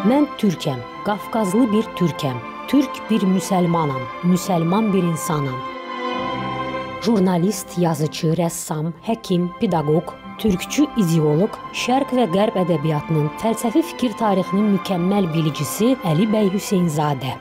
Mən türkəm, Qafqazlı bir türkəm, türk bir müsəlmanam, müsəlman bir insanam. Jurnalist, yazıcı, rəssam, həkim, pedaqoq, türkçü ideoloq, Şərq və Qərb ədəbiyyatının fəlsəfi fikir tarixinin mükəmməl bilicisi Əli bəy Hüseynzadə.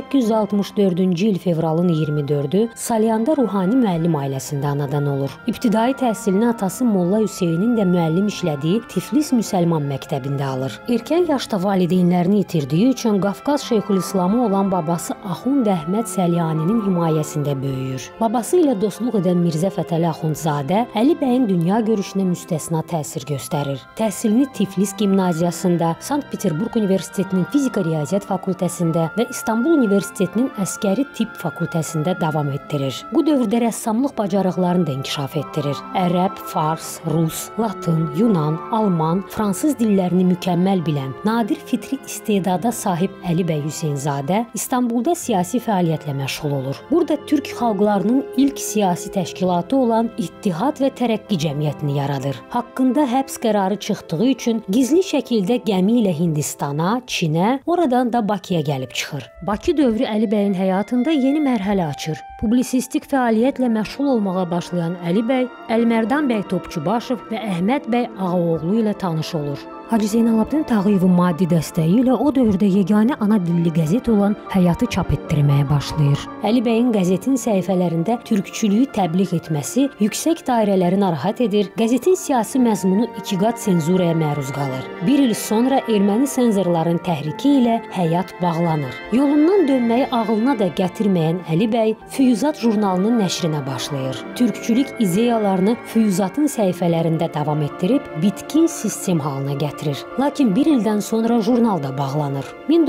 1864-cü il fevralın 24-ü Salyanda ruhani müəllim ailəsində anadan olur. İbtidai təhsilini atası Molla Hüseynin də müəllim işlədiyi Tiflis Müsəlman məktəbində alır. Erkən yaşda valideynlərini itirdiyi üçün Qafqaz Şeyxülislamı olan babası Axund Əhməd Səlyaninin himayəsində böyüyür. Babası ilə dostluq edən Mirzə Fətəli Axundzadə Əli bəyin dünya görüşünə müstəsna təsir göstərir. Təhsilini Tiflis Gimnaziyasında, Sankt-Peterburq Universitetinin Fizika-Riyaziyyat fakültəsində və İstanbul Universitetinin Əskəri Tibb fakültəsində davam etdirir. Bu dövrdə rəssamlıq bacarıqlarını da inkişaf etdirir. Ərəb, fars, rus, latın, yunan, alman, fransız dillərini mükəmməl bilən, nadir fitri istedada sahib Əli bəy Hüseynzadə İstanbulda siyasi fəaliyyətlə məşğul olur. Burada türk xalqlarının ilk siyasi təşkilatı olan İttihad və Tərəqqi Cəmiyyətini yaradır. Haqqında həbs qərarı çıxdığı üçün gizli şəkildə gəmi ilə Hindistana, Çinə, oradan da Bakıya gəlib çıxır. Bakı dövrü Əli bəyin həyatında yeni mərhələ açır. Publisistik fəaliyyətlə məşğul olmağa başlayan Əli bəy, Əlmərdan bəy Topçubaşov və Əhməd bəy Ağaoğlu ilə tanış olur. Hacı Zeynalabdin Tağıyevin maddi dəstəyi ilə o dövrdə yeganə ana dilli qəzet olan Həyatı çap etdirməyə başlayır. Əli bəyin qəzetin səhifələrində türkçülüyü təbliğ etməsi yüksək dairələri narahat edir, qəzetin siyasi məzmunu 2 qat senzuraya məruz qalır. Bir il sonra erməni senzorların təhriki ilə Həyat bağlanır. Yolundan dönməyi ağlına da gətirməyən Əli bəy Füyuzat jurnalının nəşrinə başlayır. Türkçülük ideyalarını Füyuzatın səhifələrində davam etdirib bitkin sistem halına gətirir. Lakin bir ildən sonra jurnal da bağlanır.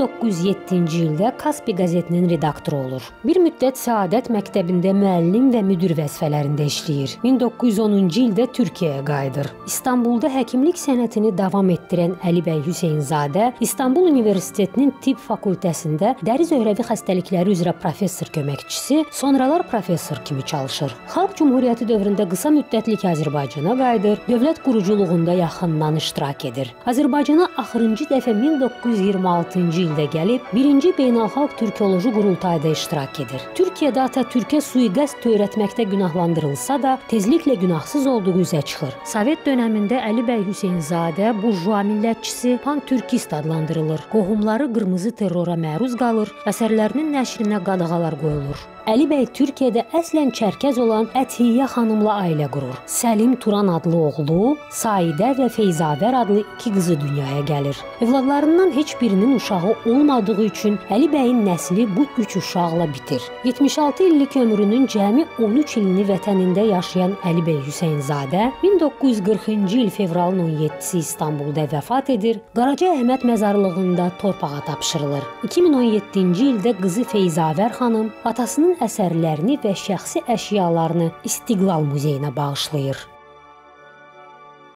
1907-ci ildə Kaspi qəzetinin redaktoru olur. Bir müddət Səadət məktəbində müəllim və müdir vəzifələrində işləyir. 1910-cu ildə Türkiyəyə qayıdır. İstanbulda həkimlik sənətini davam etdirən Əli bəy Hüseynzadə İstanbul Universitetinin Tibb fakültəsində dəri zöhrəvi xəstəlikləri üzrə professor köməkçisi, sonralar professor kimi çalışır. Xalq Cümhuriyyəti dövründə qısa müddətlik Azərbaycana qayıdır, dövlət quruculuğunda yaxından iştirak edir. Azərbaycana axırıncı dəfə 1926-cı ildə gəlib, 1-ci Beynəlxalq Türkoloji Qurultayda iştirak edir. Türkiyədə Atatürkə sui-qəsd törətməkdə günahlandırılsa da, tezliklə günahsız olduğu üzə çıxır. Sovet dönəmində Əli bəy Hüseynzadə burjua millətçisi pan-türkist adlandırılır. Qohumları qırmızı terrora məruz qalır, əsərlərinin nəşrinə qadağalar qoyulur. Əli bəy Türkiyədə əslən çərkəz olan Ətiyyə xanımla ailə qurur. Səlim Turan adlı oğlu, Saidə və Feyzavər adlı 2 qızı dünyaya gəlir. Övladlarından heç birinin uşağı olmadığı üçün Əli bəyin nəsli bu 3 uşaqla bitir. 76 illik ömrünün cəmi 13 ilini vətənində yaşayan Əli bəy Hüseynzadə 1940-cı il fevralın 17-si İstanbulda vəfat edir. Qaraca Əhməd məzarlığında torpağa tapşırılır. 2017-ci ildə qızı Feyzavər xanım atasının əsərlərini və şəxsi əşyalarını İstiqlal Muzeyinə bağışlayır.